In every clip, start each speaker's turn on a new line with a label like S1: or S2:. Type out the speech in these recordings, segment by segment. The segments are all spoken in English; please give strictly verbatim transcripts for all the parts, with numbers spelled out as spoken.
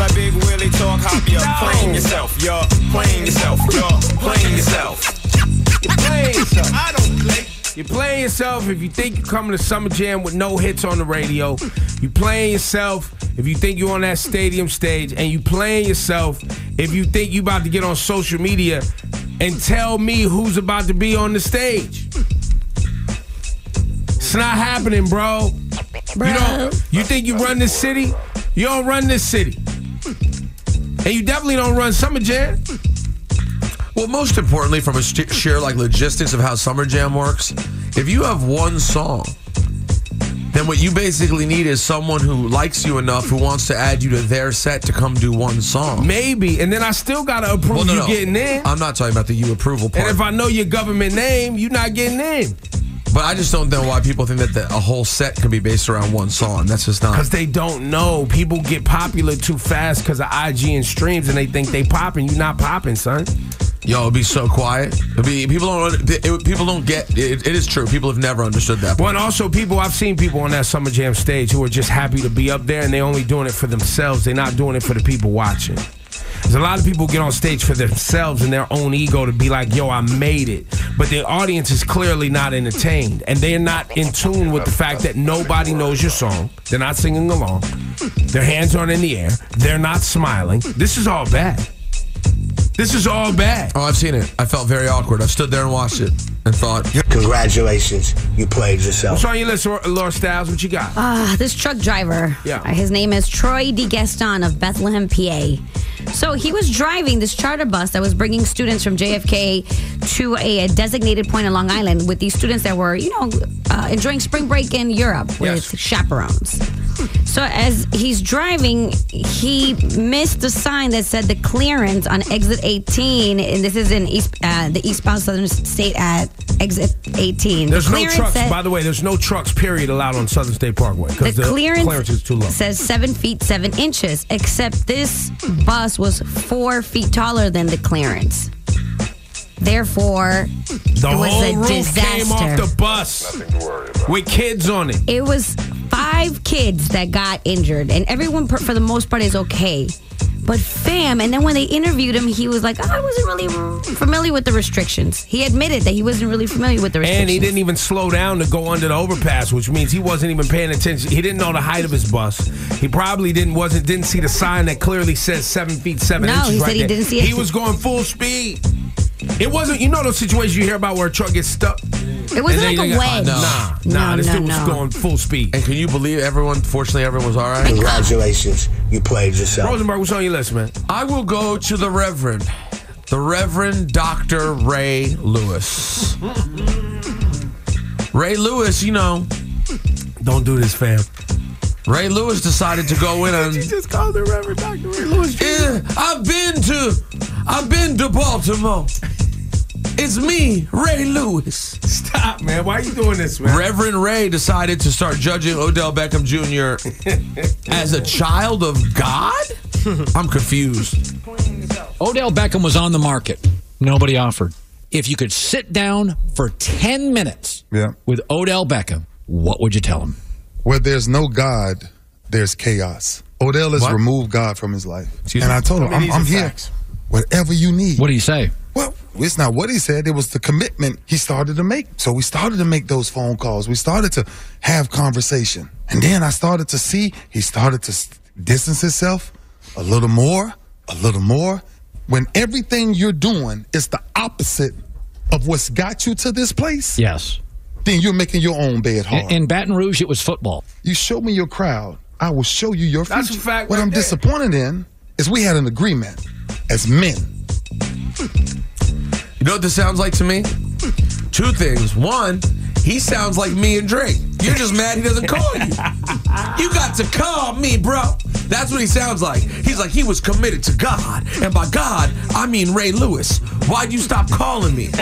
S1: my big Willie talk, hop, you're
S2: no.
S1: playing yourself, you're playing yourself, you're playing yourself.
S2: You're playing yourself.
S1: I don't play.
S2: You're playing yourself if you think you're coming to Summer Jam with no hits on the radio. You playing yourself if you think you're on that stadium stage. And you playing yourself if you think you about to get on social media and tell me who's about to be on the stage. It's not happening, bro. bro. You don't. You think you run this city? You don't run this city. And you definitely don't run Summer Jam.
S3: Well, most importantly, from a st- sheer like logistics of how Summer Jam works, if you have one song, then what you basically need is someone who likes you enough, who wants to add you to their set to come do one song.
S2: Maybe, and then I still gotta approve
S3: well, no,
S2: you
S3: no.
S2: getting in.
S3: I'm not talking about the you approval part.
S2: And if I know your government name, you're not getting in.
S3: But I just don't know why people think that the, a whole set can be based around one song. That's just not.
S2: Because they don't know. People get popular too fast because of I G and streams, and they think they popping. You not popping, son.
S3: Yo, it'd be so quiet. It'd be, people don't. It, people don't get. It, it is true. People have never understood that.
S2: Well, and also people. I've seen people on that Summer Jam stage who are just happy to be up there, and they're only doing it for themselves. They're not doing it for the people watching. There's a lot of people get on stage for themselves and their own ego to be like, yo, I made it. But the audience is clearly not entertained. And they're not in tune with the fact that nobody knows your song. They're not singing along. Their hands aren't in the air. They're not smiling. This is all bad. This is all bad.
S3: Oh, I've seen it. I felt very awkward. I stood there and watched it and thought,
S4: congratulations, you played yourself.
S2: What's on your list, Laura Styles? What you got?
S5: Ah, uh, this truck driver.
S2: Yeah.
S5: Uh, his name is Troy DeGaston of Bethlehem, P A. So he was driving this charter bus that was bringing students from J F K to a, a designated point in Long Island with these students that were, you know, uh, enjoying spring break in Europe with yes. chaperones. So as he's driving, he missed the sign that said the clearance on exit eighteen, and this is in East, uh, the eastbound Southern State at exit eighteen.
S2: There's
S5: the
S2: no trucks, said, by the way, there's no trucks, period, allowed on Southern State Parkway.
S5: The,
S2: the clearance, clearance is too low.
S5: Says seven feet, seven inches, except this bus was four feet taller than the clearance. Therefore,
S2: the
S5: it was
S2: whole
S5: a
S2: roof
S5: disaster.
S2: Came off the bus with kids on it.
S5: It was five kids that got injured, and everyone, for the most part, is okay. But fam, and then when they interviewed him, he was like, oh, I wasn't really familiar with the restrictions. He admitted that he wasn't really familiar with the restrictions.
S2: And he didn't even slow down to go under the overpass, which means he wasn't even paying attention. He didn't know the height of his bus. He probably didn't wasn't didn't see the sign that clearly says seven feet seven
S5: no,
S2: inches.
S5: he
S2: right
S5: said he
S2: there.
S5: didn't see it.
S2: He was going full speed. It wasn't, you know those situations you hear about where a truck gets stuck?
S5: It wasn't like a wedge.
S2: Nah, nah,
S5: no,
S2: this
S5: no,
S2: dude was
S5: no.
S2: going full speed.
S3: and can you believe everyone, fortunately everyone was all right?
S4: Congratulations, you played yourself.
S2: Rosenberg, what's on your list, man?
S3: I will go to the Reverend, the Reverend Doctor Ray Lewis. Ray Lewis, you know.
S2: Don't do this, fam.
S3: Ray Lewis decided to go in on.
S2: You just called the Reverend Doctor Ray Lewis.
S3: Yeah, I've been to, I've been to Baltimore. It's me, Ray Lewis.
S2: Stop, man. Why are you doing this, man?
S3: Reverend Ray decided to start judging Odell Beckham Junior as a child of God? I'm confused.
S6: Odell Beckham was on the market. Nobody offered. If you could sit down for ten minutes
S7: yeah.
S6: with Odell Beckham, what would you tell him?
S7: Where there's no God, there's chaos. Odell has
S3: What?
S7: removed God from his life.
S3: Excuse
S7: and
S3: me?
S7: I told him,
S2: I mean,
S7: I'm, I'm
S2: these are
S7: here.
S2: facts.
S7: Whatever you need.
S6: What do you say?
S7: Well, it's not what he said. It was the commitment he started to make. So we started to make those phone calls. We started to have conversation. And then I started to see he started to distance himself a little more, a little more. When everything you're doing is the opposite of what's got you to this place,
S6: Yes.
S7: then you're making your own bed hard.
S6: In, in Baton Rouge, it was football.
S7: You show me your crowd, I will show you your future.
S2: That's a fact
S7: What
S2: right
S7: I'm
S2: there.
S7: disappointed in is we had an agreement as men.
S3: You know what this sounds like to me? Two things. One, he sounds like me and Drake. You're just mad he doesn't call you. You got to call me, bro. That's what he sounds like. He's like, he was committed to God. And by God, I mean Ray Lewis. Why'd you stop calling me?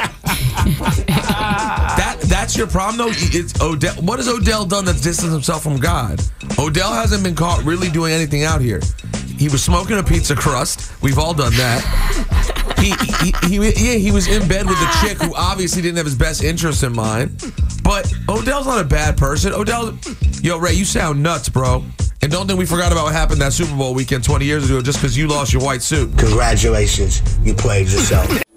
S3: that That's your problem, though? It's Odell. What has Odell done that's distanced himself from God? Odell hasn't been caught really doing anything out here. He was smoking a pizza crust. We've all done that. He, he, he, yeah, he was in bed with a chick who obviously didn't have his best interest in mind. But Odell's not a bad person. Odell, yo, Ray, you sound nuts, bro. And don't think we forgot about what happened that Super Bowl weekend twenty years ago just because you lost your white suit.
S4: Congratulations, you played yourself.